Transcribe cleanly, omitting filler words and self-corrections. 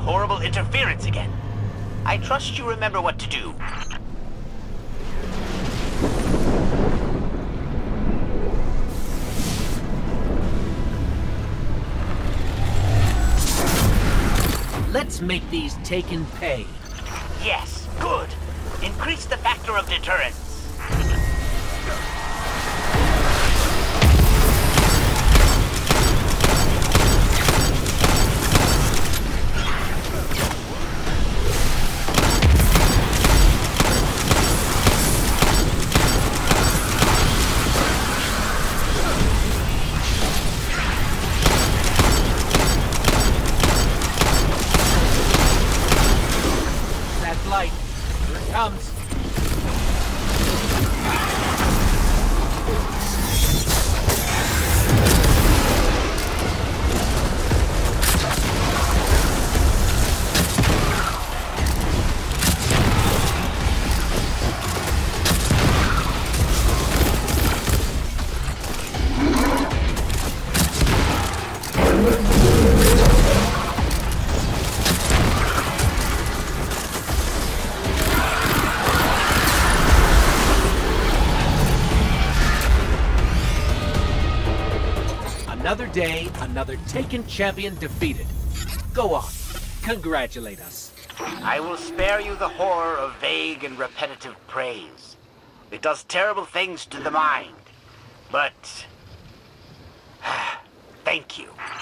horrible interference again. I trust you remember what to do. Let's make these Taken pay. Yes, good. Increase the factor of deterrence. Light. Here it comes. Another day, another Taken champion defeated. Go on, congratulate us. I will spare you the horror of vague and repetitive praise. It does terrible things to the mind. But... thank you.